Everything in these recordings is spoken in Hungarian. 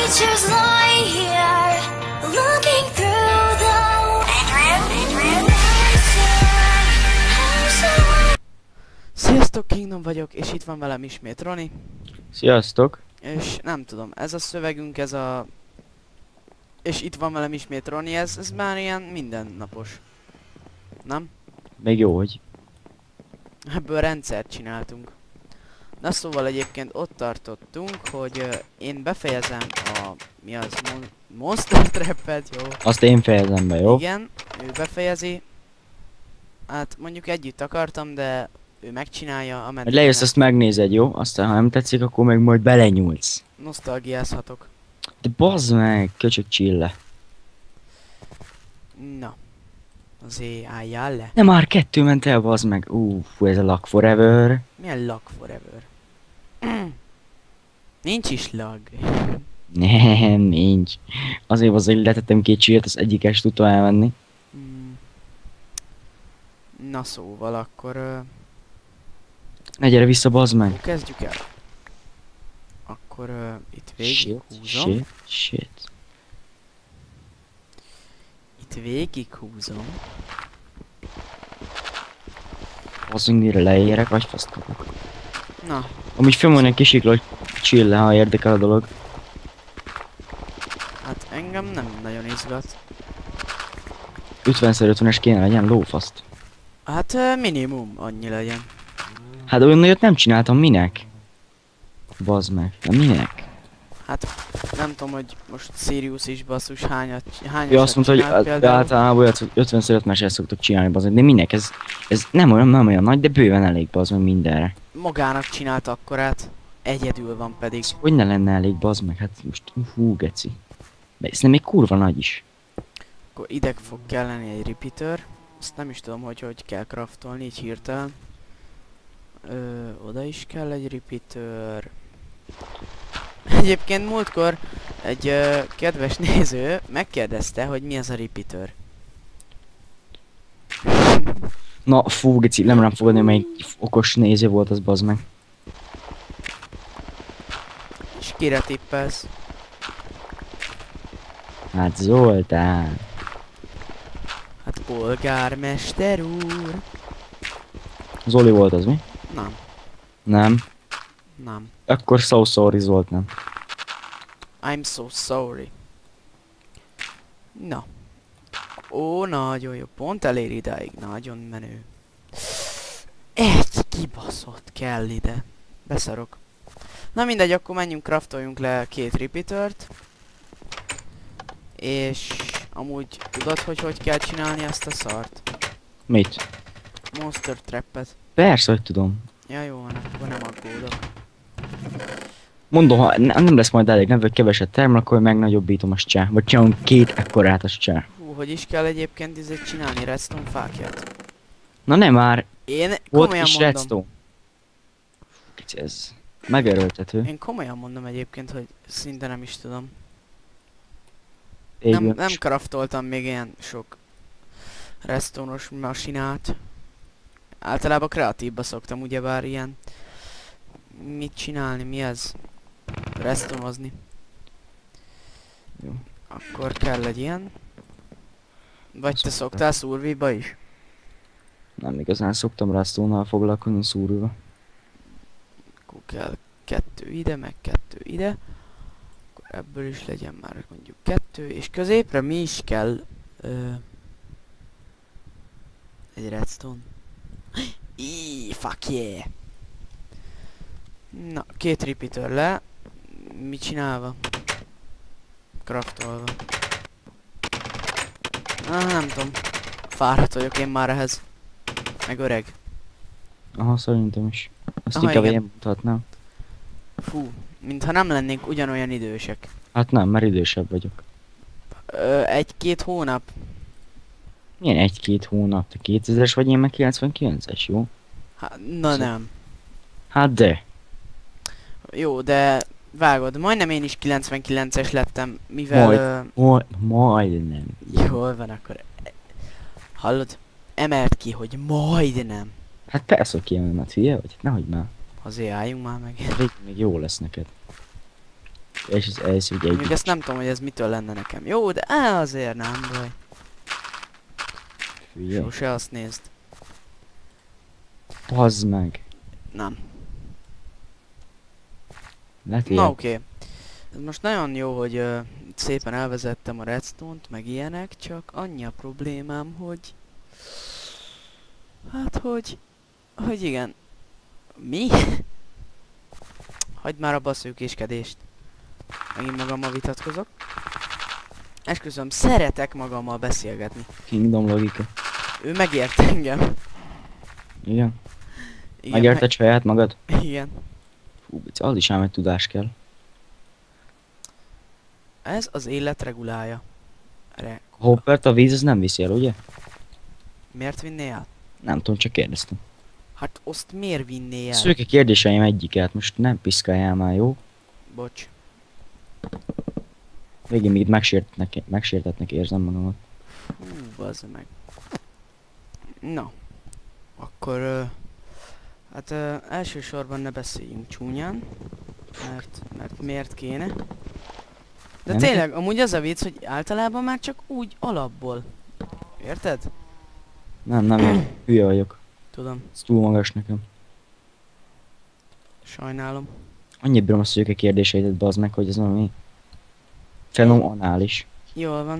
creatures lie here, looking through the Sziasztok, Kingdom vagyok, és itt van velem ismét Roni. Sziasztok! És nem tudom, ez a szövegünk, ez a... És itt van velem ismét Roni, ez már ilyen mindennapos. Nem? Még jó, hogy... Ebből rendszert csináltunk. Na szóval egyébként ott tartottunk, hogy én befejezem a... Mi az? Monster Trap-et, jó? Azt én fejezem be, jó? Igen, ő befejezi. Hát mondjuk együtt akartam, de ő megcsinálja, ameddig... Hogy lejössz, azt megnézed, jó? Aztán ha nem tetszik, akkor meg majd belenyúlsz. Nosztalgiázhatok. De bazd meg, köcsög csille. Na. Azért álljál le. De már 2 ment el, bazd meg. Ez a Lock Forever. Milyen lag forever? Nincs is lag. Nem, nincs. Azért letettem 2 csillet, az egyikest tudtam elvenni. Na szóval akkor... Ne gyere vissza, bazd meg. Kezdjük el. Akkor itt végig húzom. Shit. Itt végig húzom. Bazd meg, mire leérek, vagy faszt kapok. Na. Amúgy fölmondom egy kisikla, hogy chill le, ha érdekel a dolog. Hát engem nem nagyon izgat. 50x50-es kéne legyen, lófaszt. Hát minimum annyi legyen. Hát olyan nagyot nem csináltam, minek? Bazd meg, de minek? Hát nem tudom, hogy most Sirius is basszus hányat Ő azt mondta, hogy általában olyat 50x50-es szoktuk csinálni, bazd meg, de minek? Ez nem olyan nagy, de bőven elég, bazd meg, mindenre. Magának csinált akkorát. Egyedül van pedig. Ez hogy ne lenne elég, bazd meg, hát most geci. De ez nem még kurva nagy is. Akkor ide fog kelleni egy repeater. Azt nem is tudom, hogy kell craftolni így hirtelen. Oda is kell egy repeater. Egyébként múltkor egy kedves néző megkérdezte, hogy mi az a repeater. Na, geci, nem rám fogadni, melyik okos néző volt az, bazd meg. És kire tippelsz? Hát Zoltán. Hát polgármester úr. Zoli volt az, mi? Nem. Nem. Nem. Akkor so sorry Zolt, nem. I'm so sorry. Na. Ó, nagyon jó. Pont elér idáig. Nagyon menő. Egy kibaszott kell ide. Beszarok. Na mindegy, akkor menjünk, craftoljunk le 2 repeatert. És amúgy tudod, hogy kell csinálni ezt a szart? Mit? Monster Trap-et. Persze, hogy tudom. Ja jó van, akkor nem aggódok. Mondom, ha nem lesz majd elég, nem vagy keveset termel, akkor megnagyobbítom a csá. Vagy csinálunk 2 ekkorát a csá. Hogy is kell egyébként izét csinálni, redstone fákját? Na nem már. Én Volt komolyan is mondom. redstone. Ez megerőltető. Én komolyan mondom egyébként, hogy szinte nem is tudom. Égő. Nem craftoltam még ilyen sok redstone-os masinát. Általában kreatívba szoktam ugyebár ilyen. Mit csinálni, mi ez? Redstone-ozni. Jó. Akkor kell egy ilyen. Vagy te szoktál szurvíba is? Nem igazán szoktam redstone-nal foglalkozni szúrva. Akkor kell 2 ide, meg 2 ide. Akkor ebből is legyen már mondjuk 2. És középre mi is kell? Egy redstone. Fuck yeah! Na, 2 repeater le. Mit csinálva? Craftolva. Nem tudom. Fáradt vagyok én már ehhez. Meg öreg. Aha, szerintem is. Azt Aha, inkább igen. én mutatnám. Fú, mintha nem lennénk ugyanolyan idősek. Hát nem, mert idősebb vagyok. 1-2 hónap. Milyen 1-2 hónap? Te 2000-es vagy, én meg 99-es, jó? Hát, na nem. Hát de. Jó, de vágod, majdnem én is 99-es lettem, mivel... Majdnem. Jól van, akkor... Hallod? Emelt ki, hogy majdnem. Hát persze, hogy kiemelem, hát hülye vagy? Nehogy már. Azért álljunk már meg. Még jó lesz neked. és ez elhiszi, hogy Mondjuk egy... ezt nem tudom, hogy ez mitől lenne nekem jó, de azért nem baj. Hülye. Sose azt nézd. Pazd meg. Nem. Lehet Na ilyen. oké. Ez most nagyon jó, hogy szépen elvezettem a redstone-t, meg ilyenek, csak annyi a problémám, hogy... Hát, hogy igen. Mi? Hagyd már abba a szőkéskedést. Megint magammal vitatkozok. Esküszöm, szeretek magammal beszélgetni. Kingdom logika. Ő megért engem. Igen. Igen, Megérted saját magad? igen. Fú, az is ám egy tudás kell. Ez az élet regulája. Hoppert a víz az nem viszi el, ugye? Miért vinné el? Nem tudom, csak kérdeztem. Hát azt miért vinné el? Szőke kérdéseim egyiket, most nem piszkáljál már, jó? Bocs. Végén még itt megsértetnek érzem magamat. Hú, bazd meg. Na. Akkor... hát elsősorban ne beszéljünk csúnyán. Mert miért kéne? De Nem tényleg, amúgy az a vicc, hogy általában már csak úgy alapból. Érted? Nem ér. Hülye vagyok. Tudom. Ez túl magas nekem. Sajnálom. Annyit bírom a szőke kérdéseidet, bazd meg, hogy ez valami... Fenomenális. Jól van.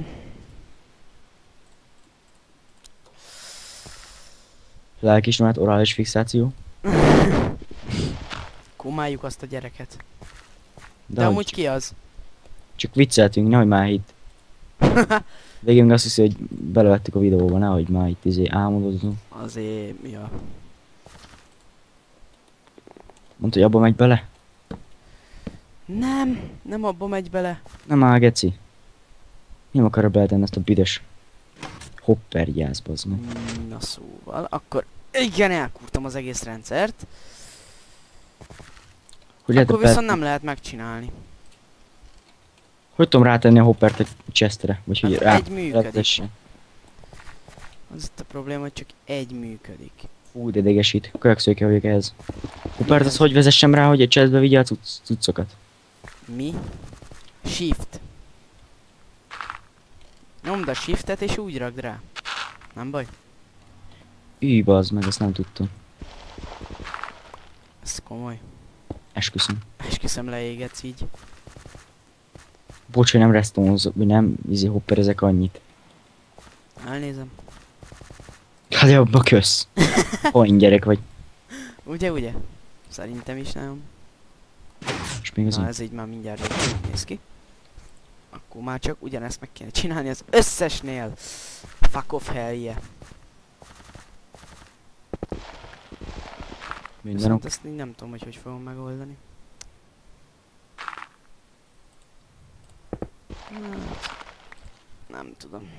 Lelkiismeret, orális fixáció. Kumáljuk azt a gyereket. De De hogy amúgy ki az? csak vicceltünk, nehogy már itt. Végén meg azt hiszi, hogy belevettük a videóba, nehogy már itt álmodozunk. Azért, ja. Mondta, hogy abba megy bele? Nem abba megy bele. Nem áll, geci. Nem akarok beletenni ezt a büdös hopper gyász, bazd meg. Na szóval, akkor igen, elkúrtam az egész rendszert. Hogy lehet Akkor viszont nem lehet megcsinálni. Hogy tudom rátenni a hoppert egy chestre? Vagy hogy Hát rá... egy működik. letessen? Az itt a probléma, hogy csak egy működik. Fú, de idegesít. Kölyökszőke vagyok ehhez. Hoppert, az hogy vezessem rá, hogy egy chestbe vigye a cuccokat? Mi? Shift. Nyomd a shiftet és úgy rakd rá. Nem baj? Bazd meg, ezt nem tudtam. Ez komoly. Esküszöm. Esküszöm, leégetsz így. Bocs, hogy nem restonozok, vagy nem hopperezek annyit. Elnézem. Hát abba kösz. Olyan gyerek vagy. Ugye? Szerintem is nem. És még az Na ez így már mindjárt jól néz ki. Akkor már csak ugyanezt meg kéne csinálni az összesnél. Fuck off, hell yeah. minden Viszont ezt így nem tudom, hogy fogom megoldani. Hát, nem tudom.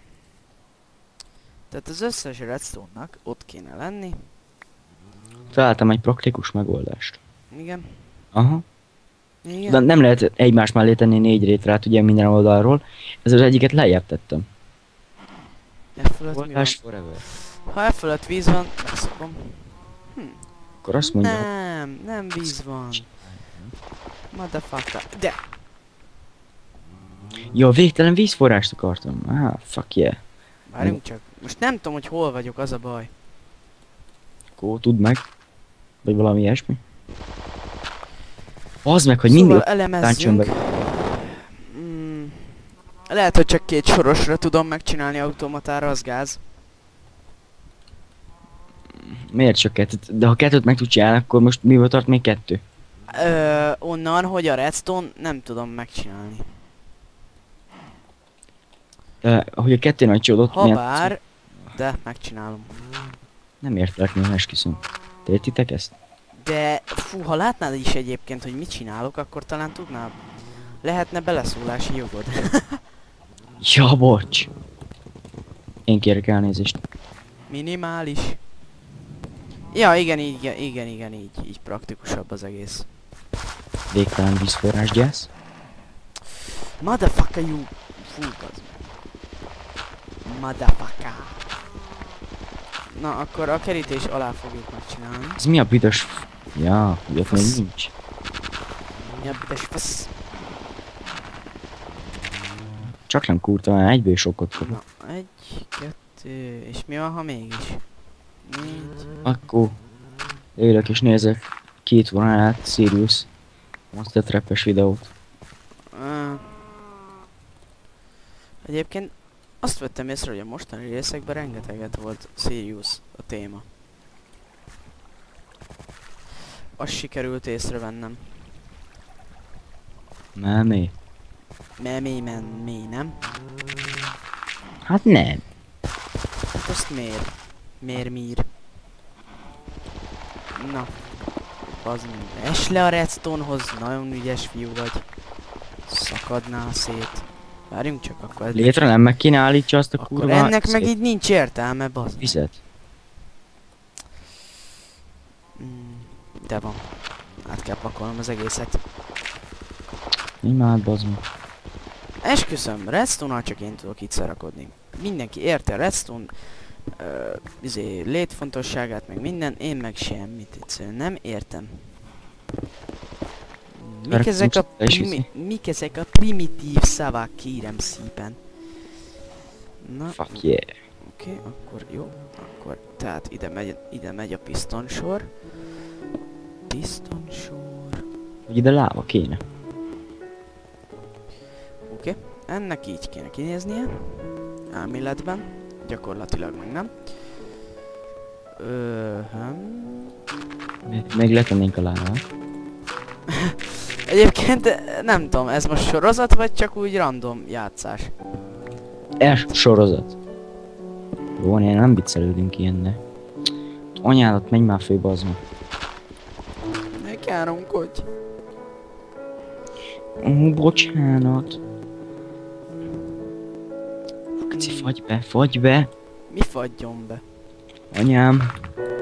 Tehát az összes redstone-nak ott kéne lenni. Találtam egy praktikus megoldást. Igen. Aha. Igen. De nem lehet egymás mellé tenni 4 rétrát ugye minden oldalról. Ez az egyiket lejjebb tettem. E fölött mi van? Oldás forever. Ha e fölött víz van, megszokom. Akkor azt mondja, hogy Nem víz van. Motherfucker. De! ja, végtelen vízforrást akartam. Fuck yeah. Várjunk csak. Most nem tudom, hogy hol vagyok, az a baj. Akkor tudd meg. Vagy valami ilyesmi. Az meg, hogy Szóval mindig elemezzünk. Lehet, hogy csak 2 sorosra tudom megcsinálni automatára, az gáz. Miért csak 2? De ha 2-t meg tud csinálni, akkor most miből tart még 2? Onnan, hogy a redstone nem tudom megcsinálni. Hogy a 2 nagy csodot Habár, de megcsinálom. nem értelek néha, esküszöm. Te értitek ezt? De, fú, ha látnád is egyébként, hogy mit csinálok, akkor talán tudnád. Lehetne beleszólási jogod. Ja, bocs. Én kérek elnézést. Minimális. Ja, igen, így praktikusabb az egész. Végtelen vízforrás gyász. Motherfucker, you... Fú, az. Motherfucker. Na, akkor a kerítés alá fogjuk megcsinálni. Ez mi a büdös... Ja, ugye még nincs. Ja, büdös fasz. Csak nem kurta, mert egyből sokkot fog. Na, 1, 2, és mi van, ha mégis? 4. Akkor élek és nézek 2 vonalát, Sirius Monster Trap-es videót. Egyébként azt vettem észre, hogy a mostani részekben rengeteget volt Sirius a téma. Azt sikerült észrevennem. Mi? Mi, nem? Hát nem. Hát azt miért? Na. Az mi? Esd le a redstone-hoz, nagyon ügyes fiú vagy. Szakadnál szét. Várjunk csak akkor. Létre nem meg kéne állítsa azt a akkor kurva... ennek meg így nincs értelme, bazd. Vizet. De van. Át kell pakolnom az egészet. Imád, bazd meg. Esküszöm, redstone-nal csak én tudok itt szarakodni. Mindenki érte a redstone létfontosságát, meg minden, én meg semmit, egyszerűen nem értem. Mik ezek a primitív szavak, kérem szépen. Na, fuck yeah. Oké, akkor jó, akkor tehát ide megy a pisztonsor. Hogy ide láva kéne. Oké, ennek így kéne kinéznie. Elméletben, gyakorlatilag meg nem. Még letennénk a lávát. Egyébként nem tudom, ez most sorozat vagy csak úgy random játszás? Sorozat. Jó, én nem viccelődünk ilyenne. Anyádat, menj már fő, bazd meg. Ne káromkodj. Bocsánat. Kicsi, fagy be. Mi fagyjon be? Anyám.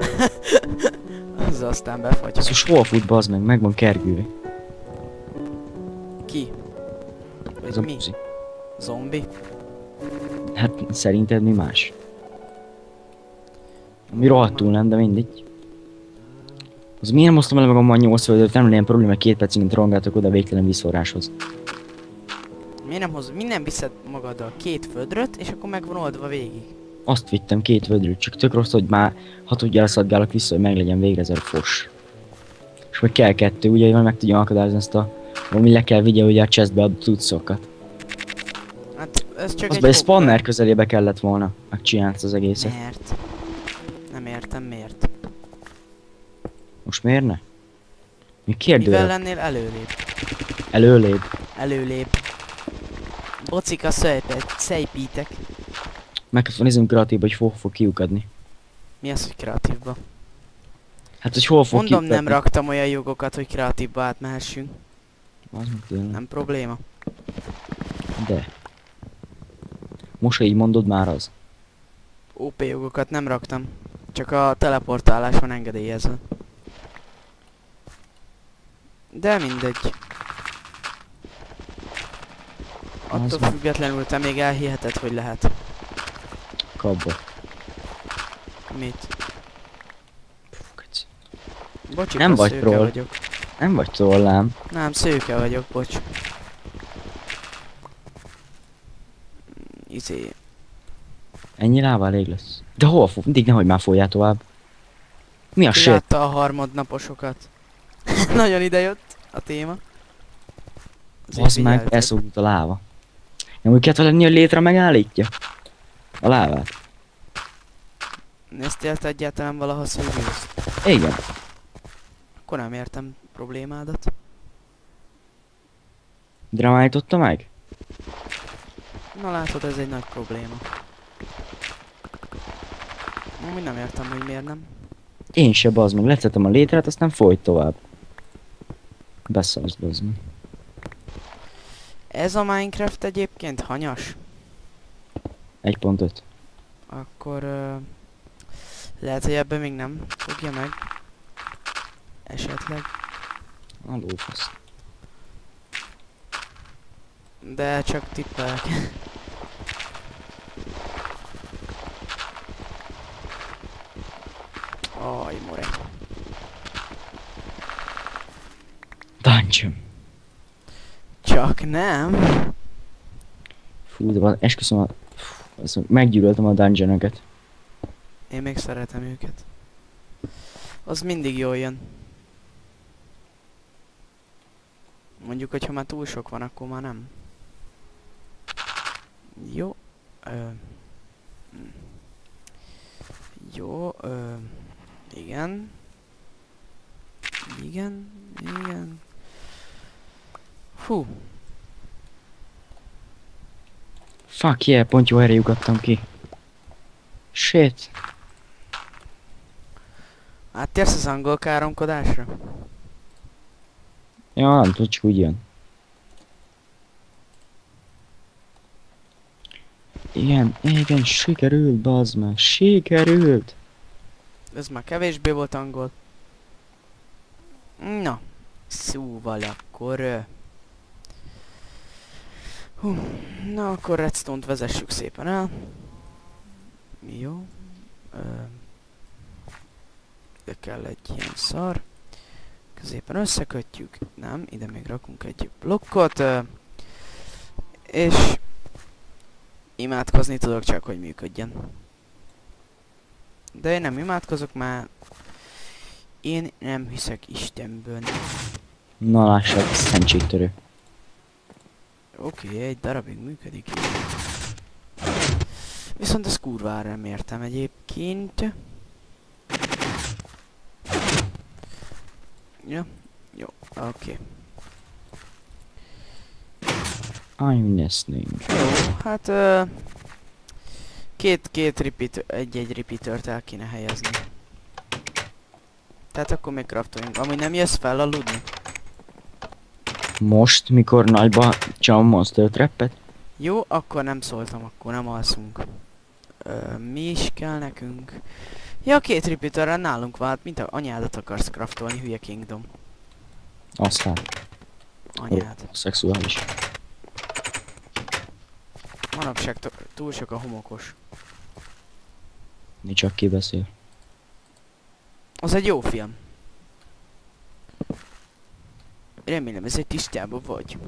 Az aztán befagy. Ez hol fut, bazd meg, meg van kergülve. Ki? Ez Vagy a mi? puzi. Zombi? Hát szerinted mi más? Mi rohadtul nem, de mindegy. Az miért nem osztom el magammal 8 földöt, nem legyen probléma, 2 percig rongáltok oda a végtelen vízforráshoz. Miért nem viszed magaddal 2 földröt, és akkor meg van oldva végig? Azt vittem 2 földröt, csak tök rossz, hogy már hatodjára szadgálok vissza, hogy meglegyen végre ez a fos. És meg kell 2, ugye, hogy meg tudja akadályozni ezt a... Valami le kell vigye ugye a chestbe a cuccokat. Hát ez csak egy spawner közelébe kellett volna megcsinálni az egészet. Miért? Nem értem miért. Most miért ne? Mi kérdőre? Mivel lennél Előlébb. Előlébb. Bocika szejpítek. Meg kell nézzünk kreatívba, hogy fog kiukadni. Mi az, hogy kreatívba? Hát, hogy hol fog Mondom, nem raktam olyan jogokat, hogy kreatívba átmehessünk. Nem probléma. De. Most, ha így mondod, már az. OP jogokat nem raktam. Csak a teleportálás van engedélyezve. De mindegy. Attól függetlenül te még elhiheted, hogy lehet. Kabba. Mit? Bocsi, nem vagy troll. Vagyok. Nem vagy trollám. Nem, szőke vagyok, bocs. Ennyi láva elég lesz. De hol fog? Mindig nehogy már folyjál tovább. Mi a shit? Látta a harmadnaposokat. Nagyon idejött a téma. Az meg elszólult a láva. Nem úgy kellett lenni, hogy létre megállítja a lávát. Néztél te egyáltalán valaha Sirius? Igen. Akkor nem értem problémádat. Drámálította meg? Na látod, ez egy nagy probléma. Úgy nem értem, hogy miért nem. Én se, bazd meg, letszettem a létrát, aztán folyt tovább. Beszarsz, bazd meg. Ez a Minecraft egyébként hanyas? 1.5. Akkor lehet, hogy ebben még nem fogja meg. Esetleg. A lófasz. De csak tippelek. Aj, more. Dungeon. Csak nem. Fú, de esküszöm meggyűlöltem a dungeonokat. Én még szeretem őket. Az mindig jól jön. Mondjuk, hogyha már túl sok van, akkor már nem. Jó. Jó. Igen. Igen. Igen. Hú. Fuck yeah, pont jó helyre lyukadtam ki. Shit. Áttérsz az angol káromkodásra? Ja, nem tudom, csak úgy jön. Igen, sikerült, bazd meg, sikerült! Ez már kevésbé volt angol. Na, szóval akkor... na, akkor redstone-t vezessük szépen el. Jó. De kell egy ilyen szar. Középen összekötjük. Nem, ide még rakunk egy blokkot. És... imádkozni tudok csak, hogy működjön. De én nem imádkozok, mert... én nem hiszek Istenből. Na lássák, szentségtörő. Oké, egy darabig működik. Viszont ezt kurvára nem értem egyébként. Ja, jó, oké. I'm listening. Jó, hát két repeater, egy repeatert el kéne helyezni. Tehát akkor még craftoljunk. Amúgy nem jössz fel aludni? Most, mikor nagyba csinálom monster trappet? Jó, akkor nem szóltam, akkor nem alszunk. Mi is kell nekünk? Ja, két repeaterre nálunk vált, mint a anyádat akarsz craftolni, hülye kingdom. Aztán. Anyád. Szexuális. Manapság túl sok a homokos. Mi csak kibeszél. Az egy jó film. Remélem ez egy tisztában vagy.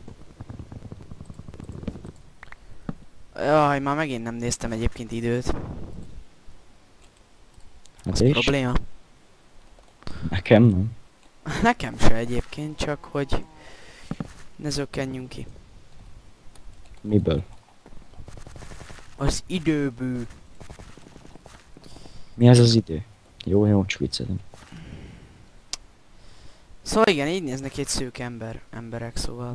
Jaj, már megint nem néztem egyébként időt. Hát Az és? probléma. Nekem nem. Nekem se egyébként, csak hogy ne zökkenjünk ki. Miből? Az időből. Mi ez az idő? Jó, csak viccelem. Szóval igen, így néznek egy szők emberek, szóval...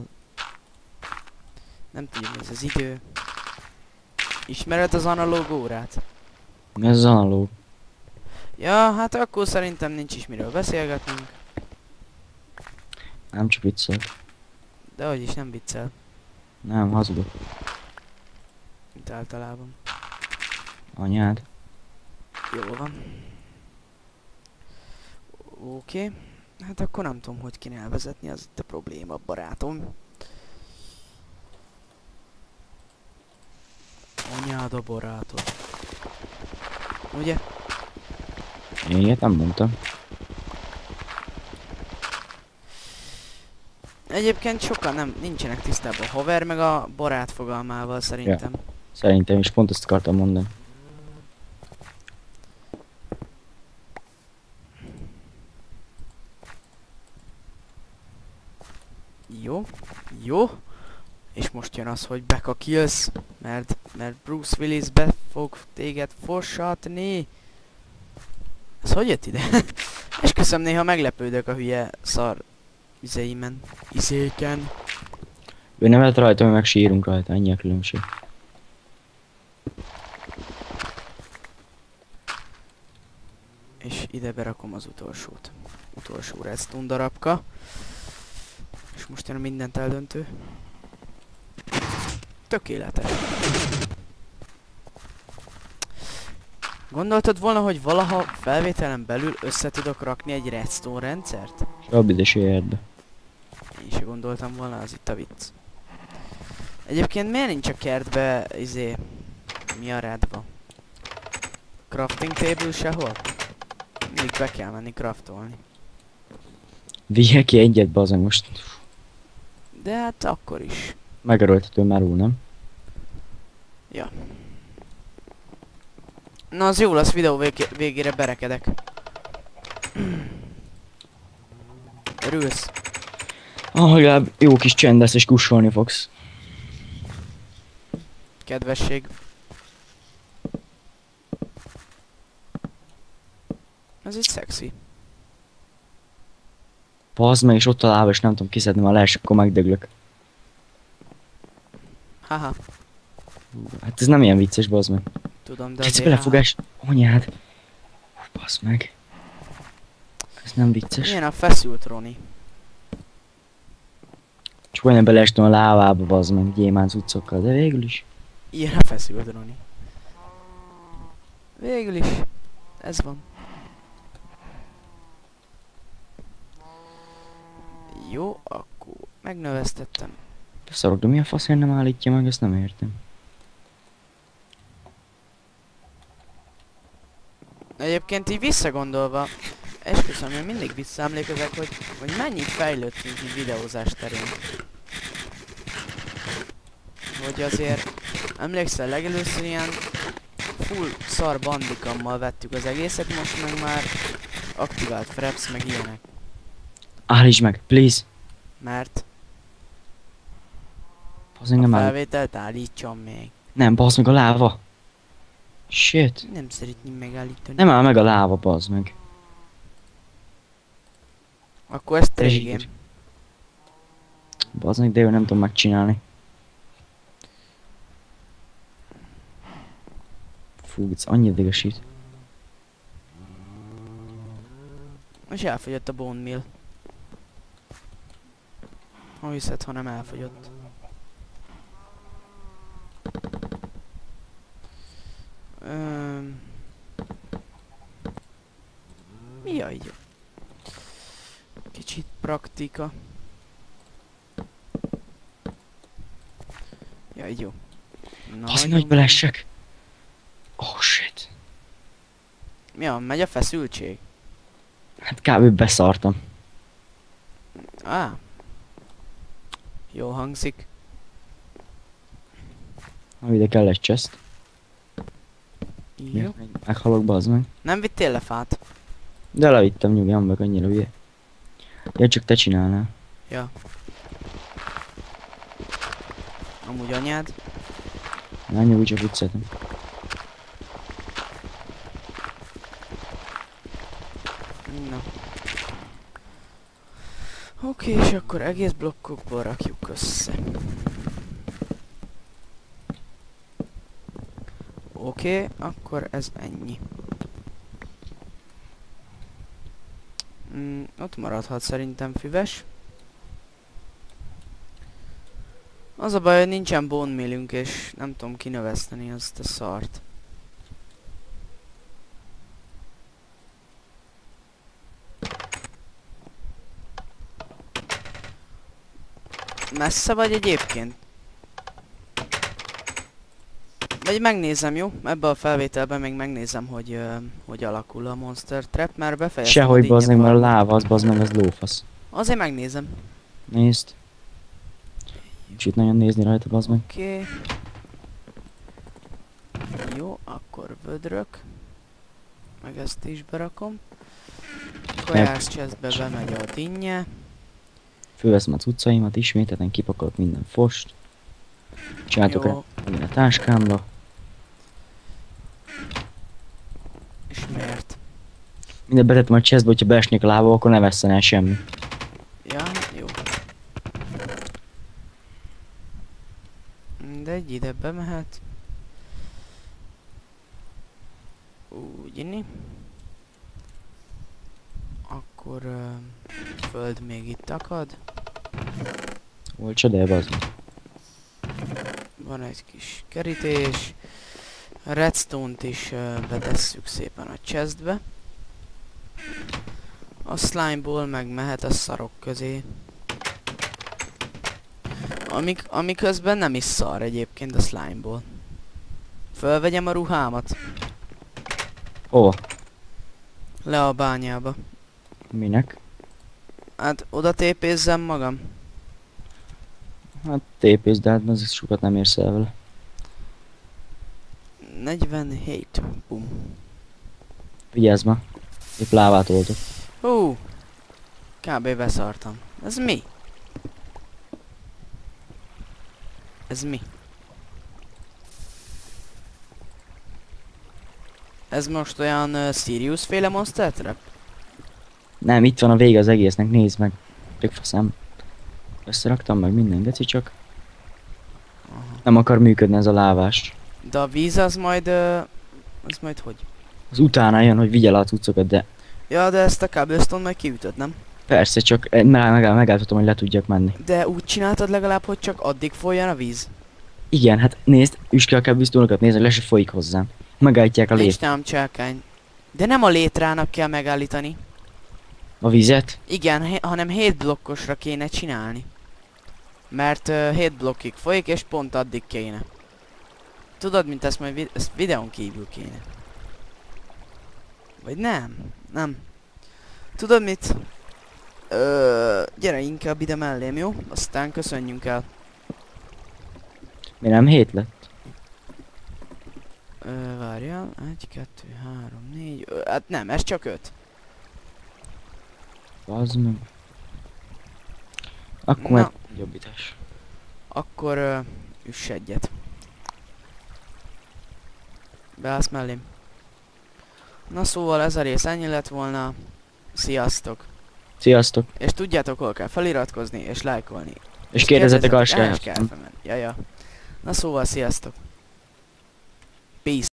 nem tudom, ez az idő. Ismered az analóg órát? Mi ez az analóg? Ja, hát akkor szerintem nincs is miről beszélgetnünk. Nem csak viccel. De hogy is nem viccel, Nem, hazudok. mint általában. Anyád. Jól van. Oké. Hát akkor nem tudom, hogy kéne elvezetni, az itt a probléma, barátom. Anyád a barátod. Ugye? Én ilyet nem mondtam. Egyébként sokan nincsenek tisztában a haver meg a barát fogalmával szerintem. Szerintem is pont ezt akartam mondani. Jó, jó. És most jön az, hogy back a kills, mert Bruce Willis be fog téged fossatni. Ez hogy jött ide? Esküszöm, néha meglepődök a hülye szar izéimen. Izéken. Ő nevet rajta, mi meg sírunk rajta, ennyi a különbség. És ide berakom az utolsót. Utolsó redstone darabka. És most jön a mindent eldöntő. Tökéletes. Gondoltad volna, hogy valaha felvételen belül össze tudok rakni egy redstone rendszert? Sabbid és érde. Én se gondoltam volna, az itt a vicc. Egyébként miért nincs a kertbe, mi a redva? Crafting table sehol? Mindig be kell menni craftolni. Vigye ki egyet, bazeg most. De hát akkor is. Megerőltető már úr, nem? Ja. Na az jó lesz, videó végére berekedek. Örülsz? Legalább jó kis csend lesz és kussolni fogsz. Kedvesség. Ez itt szexi. Bazd meg, és ott a lába, és nem tudom kiszedni, ma lees, akkor megdöglök. Haha, Hát ez nem ilyen vicces, bazd meg. tudom, de Kicsi azért belefogás. Anyád. Hú, bazd meg. Ez nem vicces. milyen a feszült Roni. Csak olyan beleestem a lávába, bazd meg, gyémánc utcokkal, de végül is. Ilyen a feszült Roni. Végül is. Ez van. Jó, akkor megnövesztettem. Szarok, de mi a faszért nem állítja meg, ezt nem értem. Egyébként így visszagondolva, esküszöm, én mindig visszaemlékezek, hogy mennyit fejlődtünk így videózás terén. Hogy azért, emlékszel, legelőször ilyen full szar bandikammal vettük az egészet, most meg már aktivált fraps meg ilyenek. Állítsd meg, please. Mert Bazd meg, a nem áll. felvételt állítsam még. Nem, bazd meg a láva. Shit. Nem szeretném megállítani. Nem áll meg a láva, bazd meg. Akkor ez Zsír. tégém. Bazd meg, de jó, nem tudom megcsinálni. Fú, ez annyira idegesít. És elfogyott a bone meal. Ha hiszed, ha nem elfogyott. Jaj, jó. Kicsit praktika. Jaj, jó. Bazd meg, hogy belessek. Oh shit. Mi van, megy a feszültség? Hát kb. Beszartam. Jó hangzik. Ide kell egy chest. Jó. Meghalok, bazd meg. Nem vittél le fát? De levittem, nyugjam meg, annyira hülye. Ja, csak te csinálnál. Ja. Amúgy anyád. Na, nyugodj, csak vicceltem. Na. Oké, és akkor egész blokkokból rakjuk össze. Oké, akkor ez ennyi. Ott maradhat szerintem füves. Az a baj, hogy nincsen bone mealünk, és nem tudom kinöveszteni azt a szart. Messze vagy egyébként? Vagy megnézem, jó? Ebben a felvételben még megnézem, hogy alakul a Monster Trap, mert befejeztem Sehogy, a bazd meg, mert a dinnyek láva, az bazd meg, az lófasz. Azért megnézem. Nézd. Nincs itt nagyon nézni rajta, bazd meg. Oké. Jó, akkor vödrök. Meg ezt is berakom. Kajás chestbe bemegy a dinnye. Fölveszem a cuccaimat, ismételten kipakolok minden fost. Csináltok rá Jó. megint a táskámba. És miért? Mindent betettem a chestbe, hogyha beesnék a lába, akkor ne vesszen el semmi. Ja, jó. Mindegy, ide bemehet. Úgy inni. Akkor föld még itt akad. Olcsod el, bazd meg. Van egy kis kerítés. A redstone-t is betesszük szépen a chestbe. A slimeból meg mehet a szarok közé. Ami közben nem is szar egyébként a slimeból. Fölvegyem a ruhámat. Hova? Le a bányába. Minek? Hát oda tépézzem magam. Hát tépész, de hát az sokat nem érsz el vele. 47. Bum. Vigyázz ma. Épp lávát oltok. Kb. Beszartam. Ez mi? Ez mi? Ez most olyan Sirius féle Monster Trap? Nem, itt van a vége az egésznek, nézd meg. Tök faszám. Összeraktam meg minden, geci csak. Nem akar működni ez a lávás. De a víz az majd... az majd hogy? Az utána jön, hogy vigye le a cuccokat, de Ja, de ezt a Cobblestone majd kiütött, nem? persze, csak megálltatom, hogy le tudjak menni. De úgy csináltad legalább, hogy csak addig folyjon a víz? Igen, hát nézd, üsd ki a kábítónokat, nézd, hogy le se folyik hozzám. Megállítják a Nincs lét. nálam cselkány. De nem a létrának kell megállítani. A vizet? Igen, hanem 7 blokkosra kéne csinálni. Mert 7 blokkig folyik, és pont addig kéne. Tudod, mint ezt majd ezt videón kívül kéne. Vagy nem? Nem. Tudod mit? Gyere inkább ide mellém, jó? Aztán köszönjünk el. Mi nem 7 lett? Várjál. 1, 2, 3, 4... hát nem, ez csak 5. Az meg. Akkor Na. meg jobbítás. Akkor üss egyet. Beállsz mellém. Na szóval ez a rész ennyi lett volna. Sziasztok! Sziasztok! És tudjátok, hol kell feliratkozni és lájkolni. És kérdezzetek a Jaja. Na szóval sziasztok! Peace!